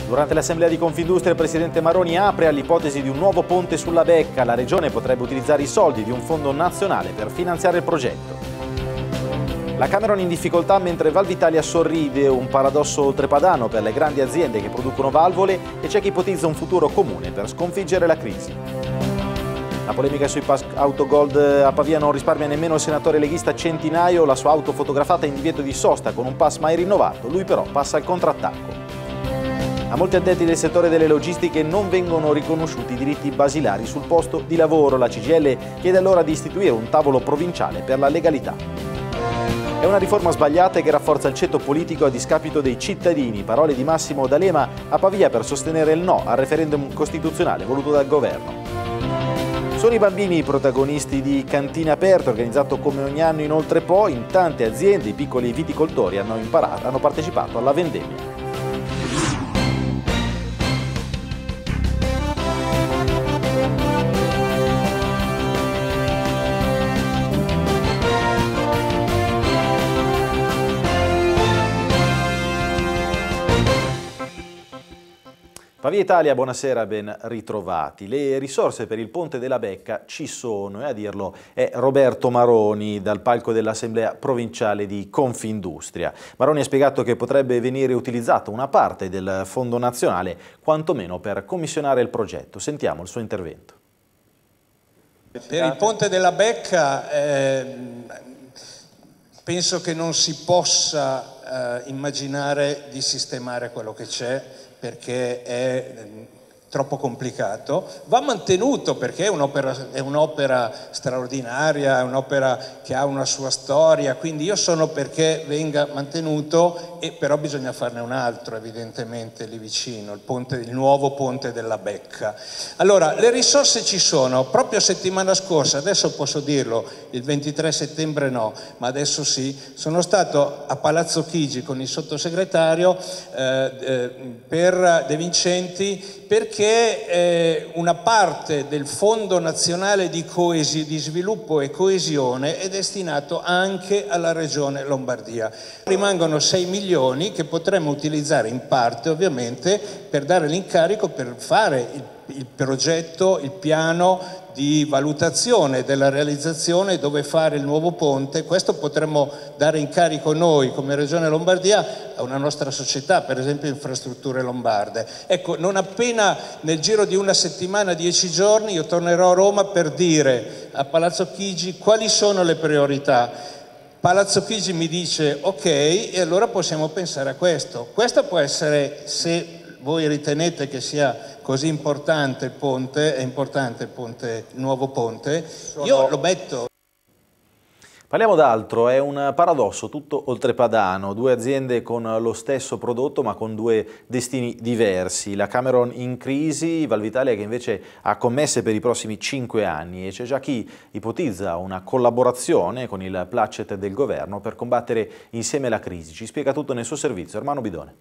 Durante l'assemblea di Confindustria il presidente Maroni apre all'ipotesi di un nuovo ponte sulla Becca. La regione potrebbe utilizzare i soldi di un fondo nazionale per finanziare il progetto. La Cameron in difficoltà mentre Valvitalia sorride, un paradosso oltrepadano per le grandi aziende che producono valvole, e c'è chi ipotizza un futuro comune per sconfiggere la crisi. La polemica sui pass Autogold a Pavia non risparmia nemmeno il senatore leghista Centinaio, la sua auto fotografata in divieto di sosta con un pass mai rinnovato, lui però passa al contrattacco. A molti addetti del settore delle logistiche non vengono riconosciuti i diritti basilari sul posto di lavoro. La CGIL chiede allora di istituire un tavolo provinciale per la legalità. È una riforma sbagliata che rafforza il ceto politico a discapito dei cittadini. Parole di Massimo D'Alema a Pavia per sostenere il no al referendum costituzionale voluto dal governo. Sono i bambini i protagonisti di Cantine Aperte, organizzato come ogni anno in Oltrepo. In tante aziende i piccoli viticoltori hanno partecipato alla vendemmia. Pavia Italia, buonasera, ben ritrovati. Le risorse per il Ponte della Becca ci sono e a dirlo è Roberto Maroni dal palco dell'Assemblea Provinciale di Confindustria. Maroni ha spiegato che potrebbe venire utilizzata una parte del Fondo Nazionale, quantomeno per commissionare il progetto. Sentiamo il suo intervento. Per il Ponte della Becca penso che non si possa immaginare di sistemare quello che c'è, perché è troppo complicato. Va mantenuto perché è un'opera straordinaria, è un'opera che ha una sua storia, quindi io sono perché venga mantenuto, però bisogna farne un altro evidentemente lì vicino, il nuovo ponte della Becca. Allora, le risorse ci sono. Proprio settimana scorsa, adesso posso dirlo, il 23 settembre no, ma adesso sì, sono stato a Palazzo Chigi con il sottosegretario per De Vincenti, perché una parte del Fondo Nazionale di Sviluppo e Coesione è destinato anche alla Regione Lombardia. Rimangono 6 milioni che potremmo utilizzare in parte ovviamente per dare l'incarico per fare il progetto, il piano di valutazione della realizzazione dove fare il nuovo ponte. Questo potremmo dare incarico noi come Regione Lombardia a una nostra società, per esempio Infrastrutture Lombarde. Ecco, non appena nel giro di una settimana, 10 giorni, io tornerò a Roma per dire a Palazzo Chigi quali sono le priorità. Palazzo Chigi mi dice ok, e allora possiamo pensare a questo. Questo può essere, se voi ritenete che sia così importante il ponte, è importante il nuovo ponte, io lo metto. Parliamo d'altro, è un paradosso tutto oltrepadano, due aziende con lo stesso prodotto ma con due destini diversi. La Cameron in crisi, Valvitalia che invece ha commesse per i prossimi 5 anni, e c'è già chi ipotizza una collaborazione con il placet del governo per combattere insieme la crisi. Ci spiega tutto nel suo servizio Ermanno Bidone.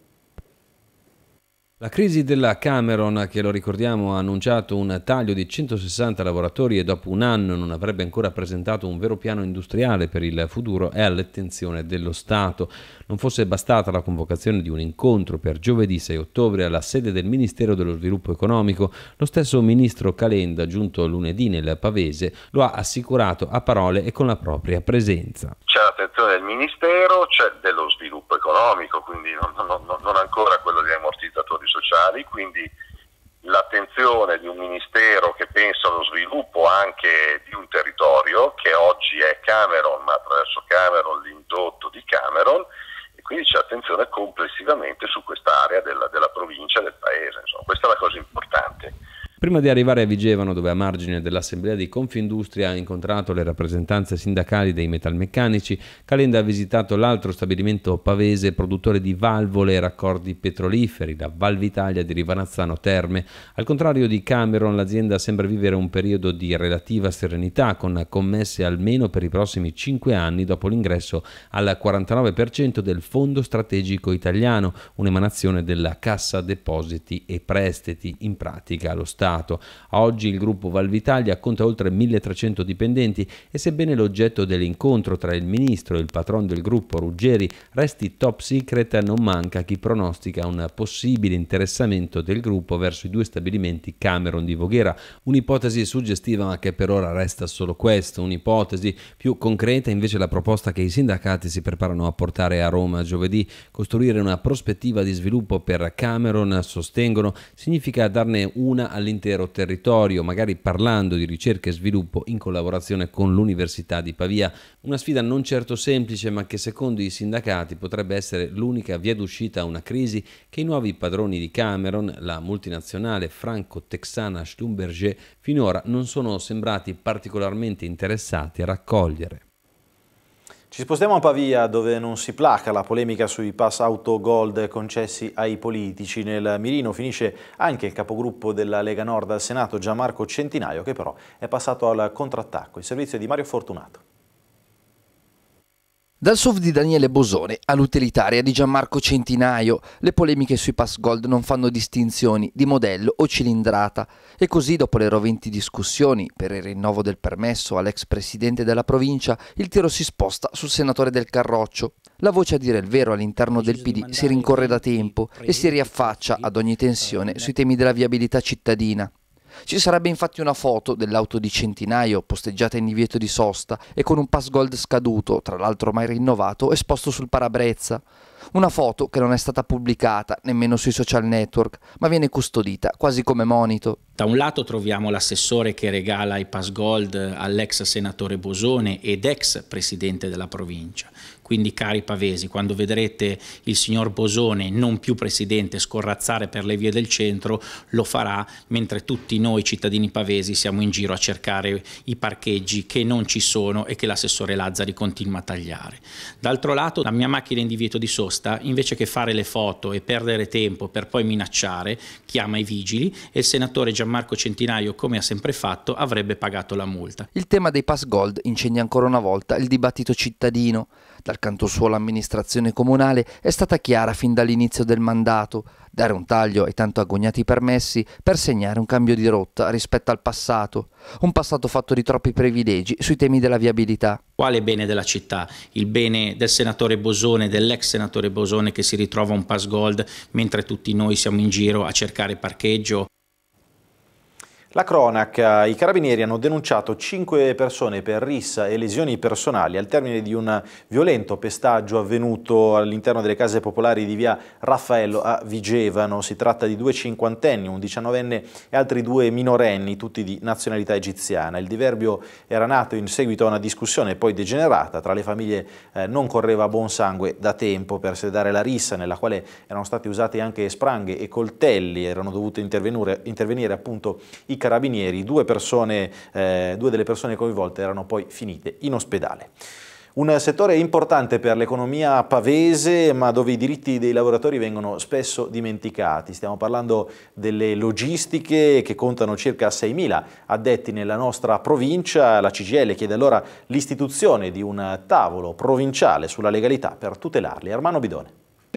La crisi della Cameron, che lo ricordiamo ha annunciato un taglio di 160 lavoratori e dopo un anno non avrebbe ancora presentato un vero piano industriale per il futuro, è all'attenzione dello Stato. Non fosse bastata la convocazione di un incontro per giovedì 6 ottobre alla sede del Ministero dello Sviluppo Economico, lo stesso ministro Calenda, giunto lunedì nel Pavese, lo ha assicurato a parole e con la propria presenza. C'è l'attenzione del Ministero, c'è dello Sviluppo Economico, quindi non ancora quello degli ammortizzatori sociali, quindi l'attenzione di un ministero che pensa allo sviluppo anche di un territorio che oggi è Cameron, ma attraverso Cameron l'indotto di Cameron, e quindi c'è attenzione complessivamente su quest'area della provincia, del paese. Insomma, questa è la cosa importante. Prima di arrivare a Vigevano, dove a margine dell'Assemblea di Confindustria ha incontrato le rappresentanze sindacali dei metalmeccanici, Calenda ha visitato l'altro stabilimento pavese produttore di valvole e raccordi petroliferi, la Valvitalia di Rivanazzano Terme. Al contrario di Cameron, l'azienda sembra vivere un periodo di relativa serenità, con commesse almeno per i prossimi 5 anni dopo l'ingresso al 49% del Fondo Strategico Italiano, un'emanazione della Cassa Depositi e Prestiti, in pratica lo Stato. passato. Oggi il gruppo Valvitalia conta oltre 1300 dipendenti e sebbene l'oggetto dell'incontro tra il ministro e il patron del gruppo Ruggeri resti top secret, non manca chi pronostica un possibile interessamento del gruppo verso i due stabilimenti Cameron di Voghera. Un'ipotesi suggestiva, ma che per ora resta solo questo. Un'ipotesi più concreta invece la proposta che i sindacati si preparano a portare a Roma giovedì. Costruire una prospettiva di sviluppo per Cameron, sostengono, significa darne una all'intero territorio, magari parlando di ricerca e sviluppo in collaborazione con l'Università di Pavia. Una sfida non certo semplice, ma che secondo i sindacati potrebbe essere l'unica via d'uscita a una crisi che i nuovi padroni di Cameron, la multinazionale franco-texana Schlumberger, finora non sono sembrati particolarmente interessati a raccogliere. Ci spostiamo a Pavia, dove non si placa la polemica sui pass auto gold concessi ai politici. Nel mirino finisce anche il capogruppo della Lega Nord al Senato, Gianmarco Centinaio, che però è passato al contrattacco. Il servizio di Mario Fortunato. Dal SUV di Daniele Bosone all'utilitaria di Gianmarco Centinaio, le polemiche sui pass gold non fanno distinzioni di modello o cilindrata e così, dopo le roventi discussioni per il rinnovo del permesso all'ex presidente della provincia, il tiro si sposta sul senatore del Carroccio. La voce, a dire il vero, all'interno del PD si rincorre da tempo e si riaffaccia ad ogni tensione sui temi della viabilità cittadina. Ci sarebbe infatti una foto dell'auto di Centinaio posteggiata in divieto di sosta e con un pass gold scaduto, tra l'altro mai rinnovato, esposto sul parabrezza. Una foto che non è stata pubblicata nemmeno sui social network, ma viene custodita quasi come monito. Da un lato troviamo l'assessore che regala i pass gold all'ex senatore Bosone ed ex presidente della provincia. Quindi, cari pavesi, quando vedrete il signor Bosone, non più presidente, scorrazzare per le vie del centro, lo farà mentre tutti noi cittadini pavesi siamo in giro a cercare i parcheggi che non ci sono e che l'assessore Lazzari continua a tagliare. D'altro lato, la mia macchina in divieto di sosta, invece che fare le foto e perdere tempo per poi minacciare, chiama i vigili e il senatore Gianmarco Centinaio, come ha sempre fatto, avrebbe pagato la multa. Il tema dei pass gold incenia ancora una volta il dibattito cittadino. Dal canto suo l'amministrazione comunale è stata chiara fin dall'inizio del mandato: dare un taglio ai tanto agognati permessi per segnare un cambio di rotta rispetto al passato, un passato fatto di troppi privilegi sui temi della viabilità. Quale bene della città? Il bene del senatore Bosone, dell'ex senatore Bosone che si ritrova un pass gold mentre tutti noi siamo in giro a cercare parcheggio? La cronaca: i carabinieri hanno denunciato 5 persone per rissa e lesioni personali al termine di un violento pestaggio avvenuto all'interno delle case popolari di via Raffaello a Vigevano. Si tratta di 2 cinquantenni, un 19enne e altri 2 minorenni, tutti di nazionalità egiziana. Il diverbio era nato in seguito a una discussione poi degenerata tra le famiglie. Non correva buon sangue da tempo per sedare la rissa, nella quale erano stati usati anche spranghe e coltelli. Erano dovute intervenire appunto i carabinieri. Due delle persone coinvolte erano poi finite in ospedale. Un settore importante per l'economia pavese, ma dove i diritti dei lavoratori vengono spesso dimenticati. Stiamo parlando delle logistiche, che contano circa 6.000 addetti nella nostra provincia. La CGIL chiede allora l'istituzione di un tavolo provinciale sulla legalità per tutelarli. Armano Bidone.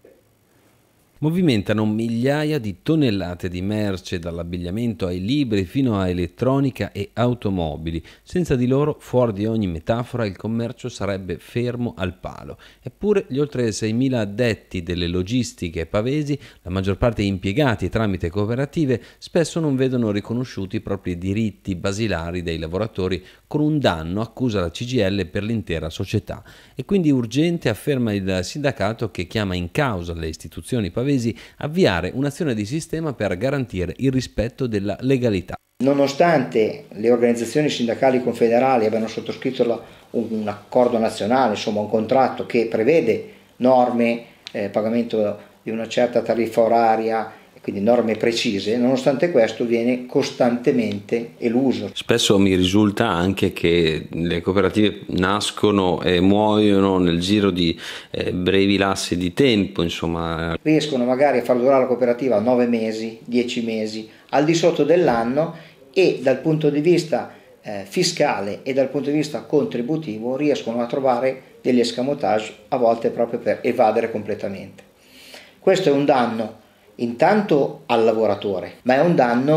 Movimentano migliaia di tonnellate di merce, dall'abbigliamento ai libri fino a elettronica e automobili. Senza di loro, fuori di ogni metafora, il commercio sarebbe fermo al palo. Eppure gli oltre 6.000 addetti delle logistiche pavesi, la maggior parte impiegati tramite cooperative, spesso non vedono riconosciuti i propri diritti basilari dei lavoratori, con un danno, accusa la CGIL, per l'intera società. E quindi urgente, afferma il sindacato, che chiama in causa le istituzioni pavesi, avviare un'azione di sistema per garantire il rispetto della legalità. Nonostante le organizzazioni sindacali confederali abbiano sottoscritto un accordo nazionale, insomma un contratto che prevede norme, pagamento di una certa tariffa oraria, quindi norme precise, nonostante questo viene costantemente eluso. Spesso mi risulta anche che le cooperative nascono e muoiono nel giro di brevi lassi di tempo, insomma. Riescono magari a far durare la cooperativa 9 mesi, 10 mesi, al di sotto dell'anno, e dal punto di vista fiscale e dal punto di vista contributivo riescono a trovare degli escamotage, a volte proprio per evadere completamente. Questo è un danno intanto al lavoratore, ma è un danno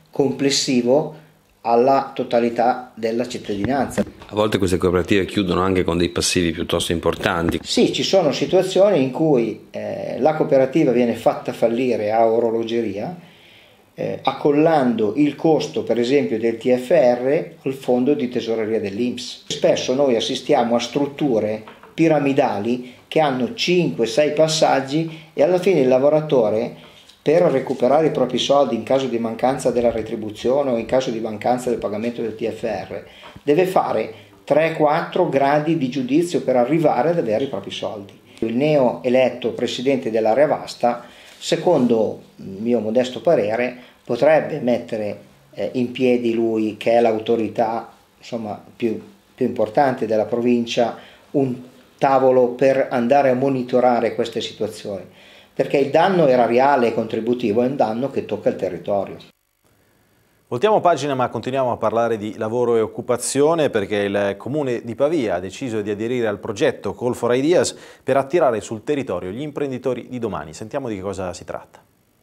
complessivo alla totalità della cittadinanza. A volte queste cooperative chiudono anche con dei passivi piuttosto importanti. Sì, ci sono situazioni in cui la cooperativa viene fatta fallire a orologeria, accollando il costo per esempio del TFR al fondo di tesoreria dell'INPS. Spesso noi assistiamo a strutture piramidali che hanno 5-6 passaggi e alla fine il lavoratore, per recuperare i propri soldi in caso di mancanza della retribuzione o in caso di mancanza del pagamento del TFR, deve fare 3-4 gradi di giudizio per arrivare ad avere i propri soldi. Il neo eletto presidente dell'area vasta, secondo il mio modesto parere, potrebbe mettere in piedi, lui che è l'autorità più importante della provincia, un tavolo per andare a monitorare queste situazioni, perché il danno erariale e contributivo è un danno che tocca il territorio. Voltiamo pagina, ma continuiamo a parlare di lavoro e occupazione, perché il Comune di Pavia ha deciso di aderire al progetto Call for Ideas per attirare sul territorio gli imprenditori di domani. Sentiamo di che cosa si tratta.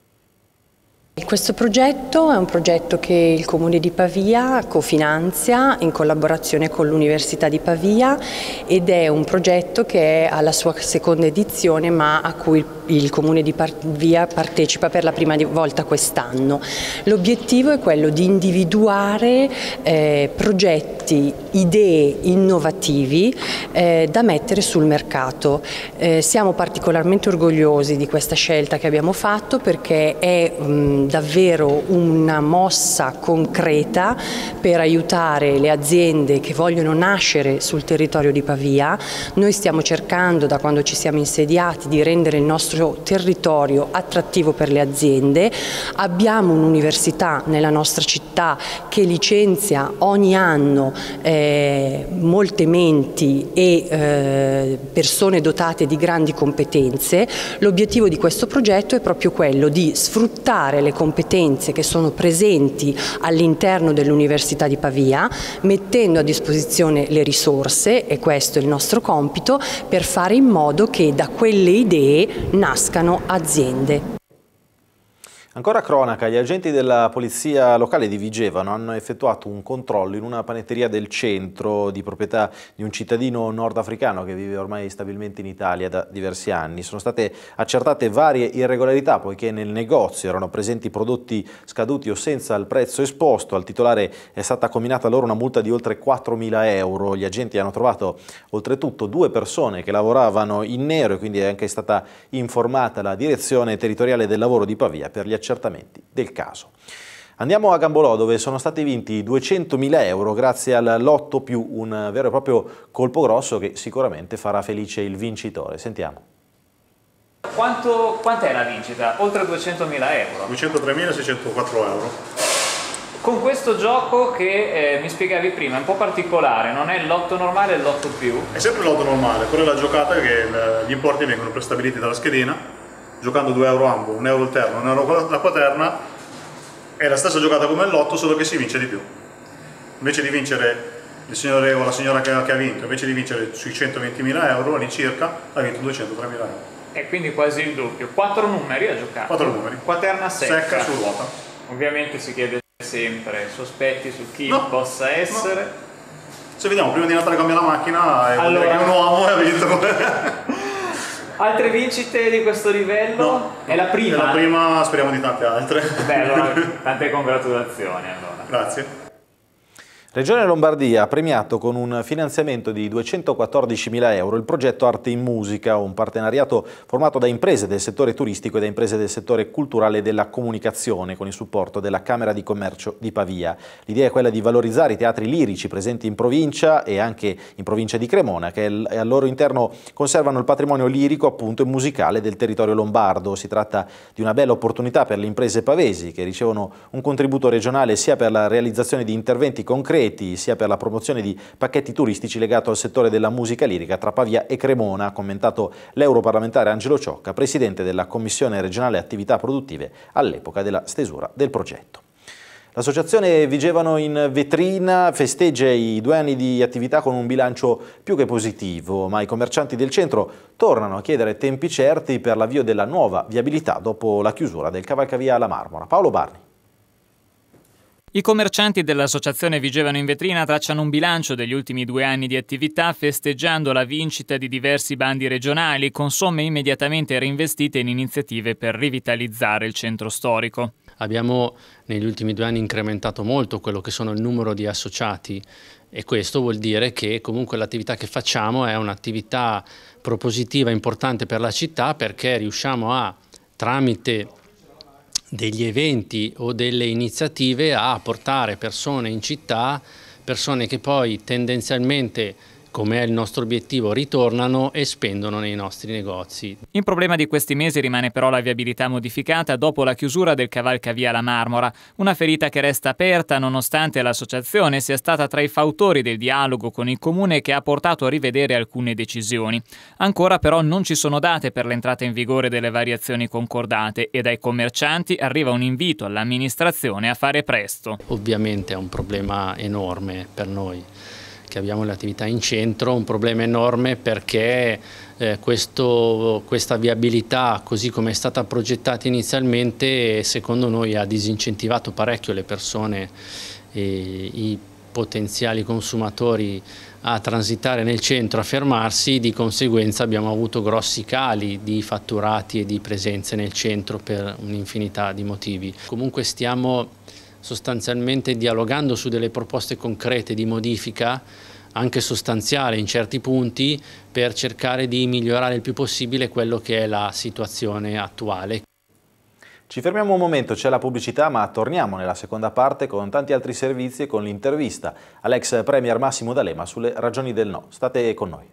Questo progetto è un progetto che il Comune di Pavia cofinanzia in collaborazione con l'Università di Pavia, ed è un progetto che è alla sua seconda edizione, ma a cui il Comune di Pavia partecipa per la prima volta quest'anno. L'obiettivo è quello di individuare progetti, idee innovativi da mettere sul mercato. Siamo particolarmente orgogliosi di questa scelta che abbiamo fatto, perché è davvero una mossa concreta per aiutare le aziende che vogliono nascere sul territorio di Pavia. Noi stiamo cercando, da quando ci siamo insediati, di rendere il nostro territorio attrattivo per le aziende. Abbiamo un'università nella nostra città che licenzia ogni anno molte menti e persone dotate di grandi competenze. L'obiettivo di questo progetto è proprio quello di sfruttare le competenze che sono presenti all'interno dell'Università di Pavia, mettendo a disposizione le risorse, e questo è il nostro compito, per fare in modo che da quelle idee nascano aziende. Ancora cronaca, gli agenti della polizia locale di Vigevano hanno effettuato un controllo in una panetteria del centro, di proprietà di un cittadino nordafricano che vive ormai stabilmente in Italia da diversi anni. Sono state accertate varie irregolarità, poiché nel negozio erano presenti prodotti scaduti o senza il prezzo esposto. Al titolare è stata comminata loro una multa di oltre 4.000 euro. Gli agenti hanno trovato oltretutto 2 persone che lavoravano in nero, e quindi è anche stata informata la direzione territoriale del lavoro di Pavia per gli accertamenti del caso. Andiamo a Gambolò, dove sono stati vinti 200.000 euro grazie al Lotto Più, un vero e proprio colpo grosso che sicuramente farà felice il vincitore. Sentiamo. Quant'è la vincita? Oltre 200.000 euro? 203.604 euro. Con questo gioco che mi spiegavi prima, è un po' particolare, non è il Lotto normale, è il Lotto Più? È sempre il Lotto normale, però è la giocata che gli importi vengono prestabiliti dalla schedina. Giocando 2 euro ambo, 1 euro il terno, 1 euro la quaterna, è la stessa giocata come il Lotto, solo che si vince di più. Invece di vincere il signore o la signora che ha vinto, invece di vincere sui 120.000 euro all'incirca, ha vinto 203.000 euro. E quindi quasi il doppio. 4 numeri a giocare. 4 numeri. Quaterna secca su ruota. Ovviamente si chiede sempre sospetti su chi possa essere. No. Se vediamo, prima di Natale cambia la macchina e allora, che un uomo ha vinto. Altre vincite di questo livello? No, è la prima? È la prima, speriamo di tante altre. Beh, allora, tante congratulazioni allora. Grazie. Regione Lombardia ha premiato con un finanziamento di 214.000 euro il progetto Arte in Musica, un partenariato formato da imprese del settore turistico e da imprese del settore culturale e della comunicazione, con il supporto della Camera di Commercio di Pavia. L'idea è quella di valorizzare i teatri lirici presenti in provincia e anche in provincia di Cremona, che al loro interno conservano il patrimonio lirico appunto e musicale del territorio lombardo. Si tratta di una bella opportunità per le imprese pavesi, che ricevono un contributo regionale sia per la realizzazione di interventi concreti sia per la promozione di pacchetti turistici legato al settore della musica lirica tra Pavia e Cremona, ha commentato l'europarlamentare Angelo Ciocca, presidente della Commissione regionale attività produttive all'epoca della stesura del progetto. L'associazione Vigevano in Vetrina festeggia i 2 anni di attività con un bilancio più che positivo, ma i commercianti del centro tornano a chiedere tempi certi per l'avvio della nuova viabilità dopo la chiusura del cavalcavia alla Marmora. Paolo Barni. I commercianti dell'associazione Vigevano in Vetrina tracciano un bilancio degli ultimi 2 anni di attività, festeggiando la vincita di diversi bandi regionali con somme immediatamente reinvestite in iniziative per rivitalizzare il centro storico. Abbiamo negli ultimi 2 anni incrementato molto quello che sono il numero di associati e questo vuol dire che comunque l'attività che facciamo è un'attività propositiva importante per la città, perché riusciamo a, tramite degli eventi o delle iniziative, a portare persone in città, persone che poi tendenzialmente, come è il nostro obiettivo, ritornano e spendono nei nostri negozi. Il problema di questi mesi rimane però la viabilità modificata dopo la chiusura del cavalcavia La Marmora, una ferita che resta aperta nonostante l'associazione sia stata tra i fautori del dialogo con il comune che ha portato a rivedere alcune decisioni. Ancora però non ci sono date per l'entrata in vigore delle variazioni concordate e dai commercianti arriva un invito all'amministrazione a fare presto. Ovviamente è un problema enorme per noi che abbiamo le attività in centro, un problema enorme perché questa viabilità, così come è stata progettata inizialmente, secondo noi ha disincentivato parecchio le persone e i potenziali consumatori a transitare nel centro, a fermarsi. Di conseguenza abbiamo avuto grossi cali di fatturati e di presenze nel centro per un'infinità di motivi. Comunque stiamo sostanzialmente dialogando su delle proposte concrete di modifica, anche sostanziale in certi punti, per cercare di migliorare il più possibile quello che è la situazione attuale. Ci fermiamo un momento, c'è la pubblicità, ma torniamo nella seconda parte con tanti altri servizi e con l'intervista all'ex premier Massimo D'Alema sulle ragioni del no. State con noi.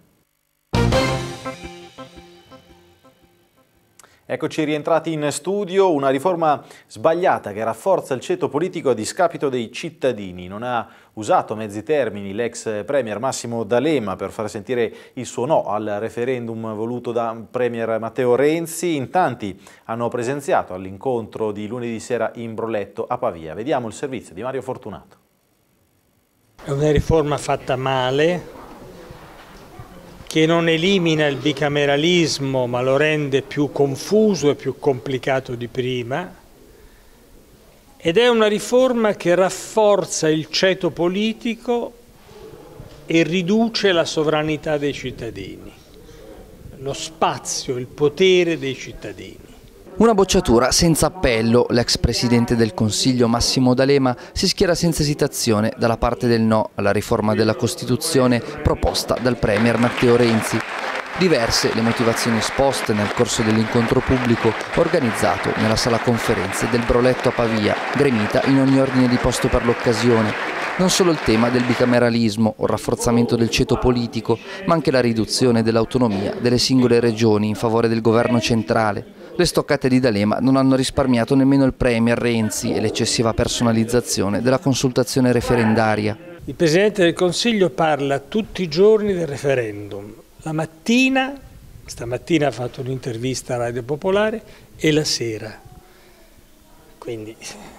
Eccoci rientrati in studio. Una riforma sbagliata che rafforza il ceto politico a discapito dei cittadini. Non ha usato mezzi termini l'ex premier Massimo D'Alema per far sentire il suo no al referendum voluto da premier Matteo Renzi. In tanti hanno presenziato all'incontro di lunedì sera in Broletto a Pavia. Vediamo il servizio di Mario Fortunato. È una riforma fatta male, che non elimina il bicameralismo ma lo rende più confuso e più complicato di prima, ed è una riforma che rafforza il ceto politico e riduce la sovranità dei cittadini, lo spazio, il potere dei cittadini. Una bocciatura senza appello. L'ex presidente del Consiglio Massimo D'Alema si schiera senza esitazione dalla parte del no alla riforma della Costituzione proposta dal premier Matteo Renzi. Diverse le motivazioni esposte nel corso dell'incontro pubblico organizzato nella sala conferenze del Broletto a Pavia, gremita in ogni ordine di posto per l'occasione. Non solo il tema del bicameralismo o il rafforzamento del ceto politico, ma anche la riduzione dell'autonomia delle singole regioni in favore del governo centrale. Le stoccate di D'Alema non hanno risparmiato nemmeno il premier Renzi e l'eccessiva personalizzazione della consultazione referendaria. Il Presidente del Consiglio parla tutti i giorni del referendum. La mattina, stamattina ha fatto un'intervista a Radio Popolare, e la sera. Quindi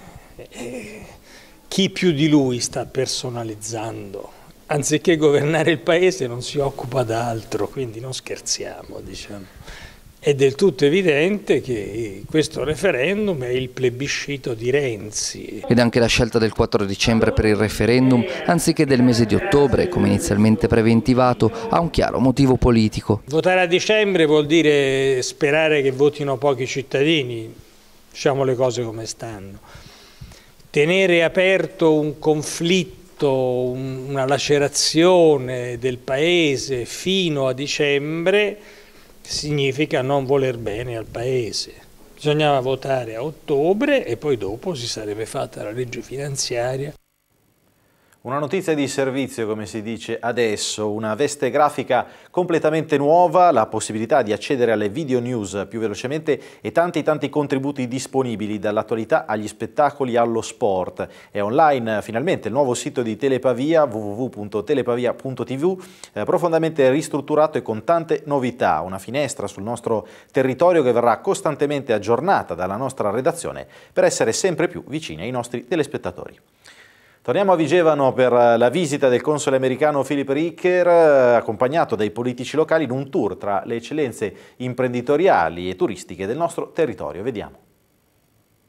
chi più di lui sta personalizzando? Anziché governare il paese non si occupa d'altro, quindi non scherziamo, diciamo. È del tutto evidente che questo referendum è il plebiscito di Renzi. Ed anche la scelta del 4 dicembre per il referendum, anziché del mese di ottobre, come inizialmente preventivato, ha un chiaro motivo politico. Votare a dicembre vuol dire sperare che votino pochi cittadini, diciamo le cose come stanno. Tenere aperto un conflitto, una lacerazione del paese fino a dicembre significa non voler bene al paese. Bisognava votare a ottobre e poi dopo si sarebbe fatta la legge finanziaria. Una notizia di servizio, come si dice adesso, una veste grafica completamente nuova, la possibilità di accedere alle video news più velocemente e tanti contributi disponibili dall'attualità agli spettacoli allo sport. È online finalmente il nuovo sito di Telepavia, www.telepavia.tv, profondamente ristrutturato e con tante novità. Una finestra sul nostro territorio che verrà costantemente aggiornata dalla nostra redazione per essere sempre più vicini ai nostri telespettatori. Torniamo a Vigevano per la visita del console americano Philip Ricker, accompagnato dai politici locali in un tour tra le eccellenze imprenditoriali e turistiche del nostro territorio. Vediamo.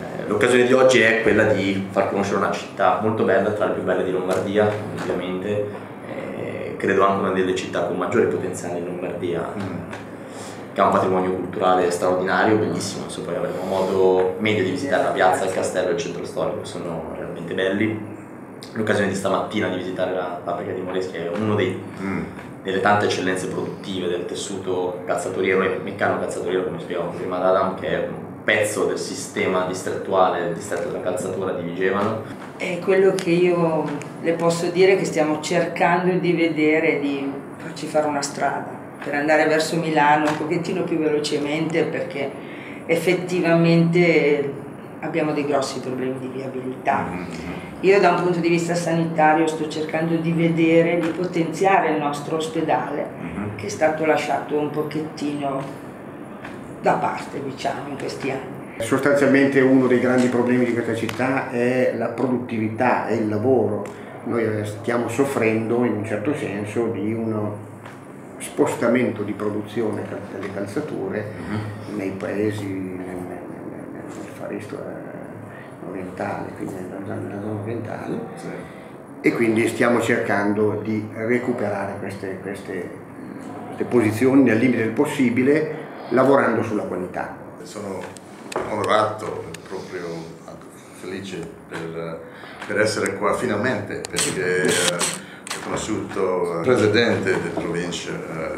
L'occasione di oggi è quella di far conoscere una città molto bella, tra le più belle di Lombardia, ovviamente, credo anche una delle città con maggiore potenziale in Lombardia, che ha un patrimonio culturale straordinario, bellissimo. Se poi avremo modo meglio di visitare la piazza, il castello e il centro storico, sono realmente belli. L'occasione di stamattina di visitare la fabbrica di Moleschi è uno delle tante eccellenze produttive del tessuto calzatoriero e meccano-calzatoriero, come spiegavo prima ad Adam, che è un pezzo del sistema distrettuale del distretto della calzatura di Vigevano. È quello che io le posso dire, che stiamo cercando di vedere, di farci fare una strada per andare verso Milano un pochettino più velocemente, perché effettivamente abbiamo dei grossi problemi di viabilità. Io da un punto di vista sanitario sto cercando di vedere, di potenziare il nostro ospedale, che è stato lasciato un pochettino da parte, diciamo, in questi anni. Sostanzialmente uno dei grandi problemi di questa città è la produttività e il lavoro. Noi stiamo soffrendo in un certo senso di uno spostamento di produzione delle calzature nei paesi, nel Far East orientale, quindi nella zona orientale, e quindi stiamo cercando di recuperare queste posizioni nel limite del possibile, lavorando sulla qualità. Sono onorato, proprio felice per essere qua finalmente, perché ho conosciuto il presidente della provincia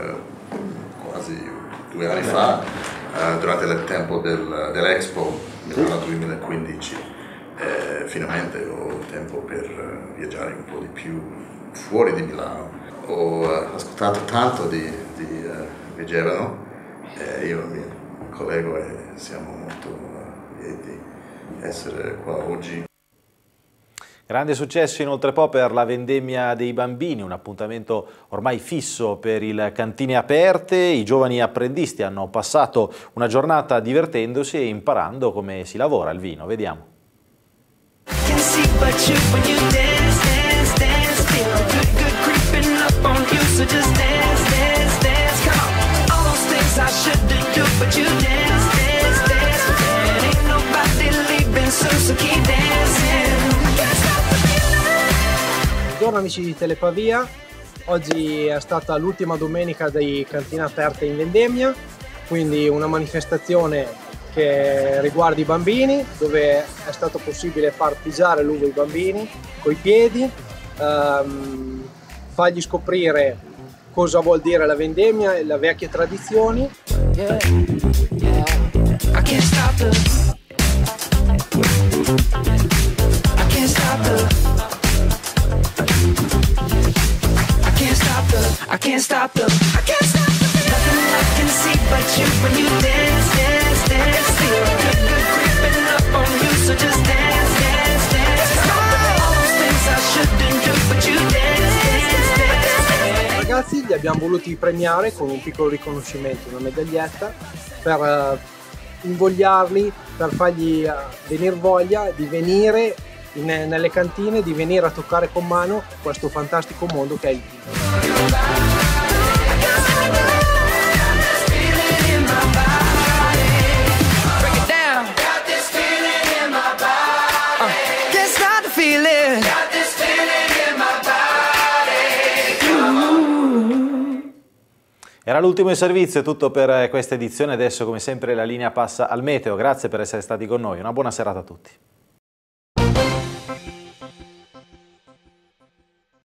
quasi 2 anni fa, durante il tempo dell'Expo Milano 2015. Finalmente ho tempo per viaggiare un po' di più fuori di Milano. Ho ascoltato tanto di Vigevano. Io e il mio collega siamo molto lieti di essere qua oggi. Grande successo in Oltrepo per la vendemmia dei bambini, un appuntamento ormai fisso per il Cantine Aperte. I giovani apprendisti hanno passato una giornata divertendosi e imparando come si lavora il vino. Vediamo. Buongiorno amici di Telepavia, oggi è stata l'ultima domenica dei Cantine Aperte in vendemmia, quindi una manifestazione che riguarda i bambini, dove è stato possibile far pigiare l'uva ai bambini coi piedi, fargli scoprire cosa vuol dire la vendemmia e le vecchie tradizioni. I can't stop the nothing I can see but you when you dance, dance, dance. Feel good creeping up on you, so just dance, dance, dance. All those things I shouldn't do, but you dance, dance, dance. Ragazzi, li abbiamo voluti premiare con un piccolo riconoscimento, una medaglietta, per invogliarli, per fargli venire voglia di venire nelle cantine, di venire a toccare con mano questo fantastico mondo che è il vino. Era l'ultimo in servizio, è tutto per questa edizione. Adesso come sempre la linea passa al meteo. Grazie per essere stati con noi, una buona serata a tutti.